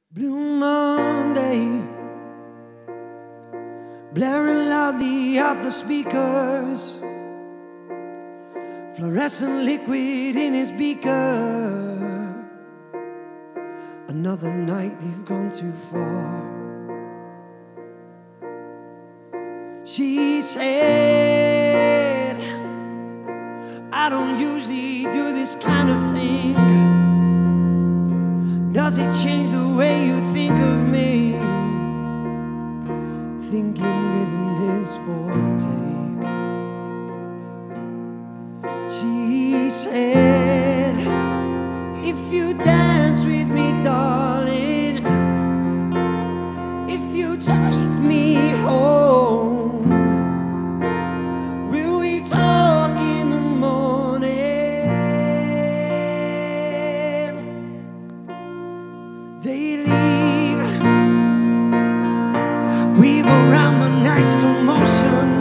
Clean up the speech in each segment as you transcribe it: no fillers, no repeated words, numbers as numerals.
Blue Monday, blaring loudly out the speakers, fluorescent liquid in his beaker. Another night we've gone too far. She said, I don't usually do this kind of thing. Does it change the way you think of me? Thinking isn't his forte. She said, if you dance with me, darling, if you take me home, will we talk in the morning? They leave, weave around the night's commotion,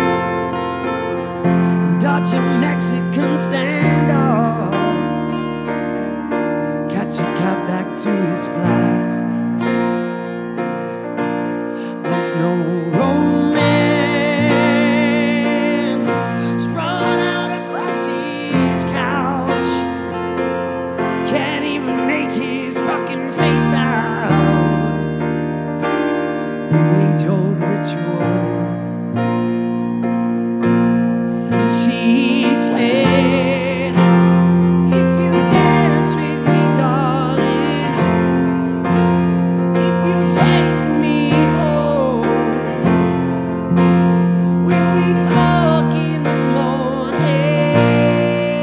dodge a Mexican standoff, catch a cab back to his flat. There's no romance sprawled out across his couch. Can't even make his fucking face out. An age-old ritual. And she said, if you dance with me, darling, if you take me home, will we talk in the morning?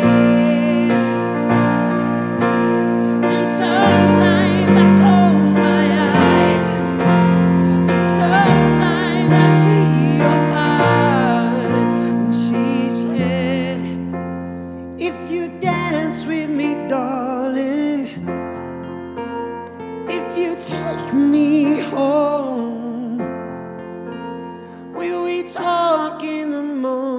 And sometimes I close my eyes, and sometimes I see your fire. And she said, if you dance with me, darling, if you take me home, will we talk in the morning?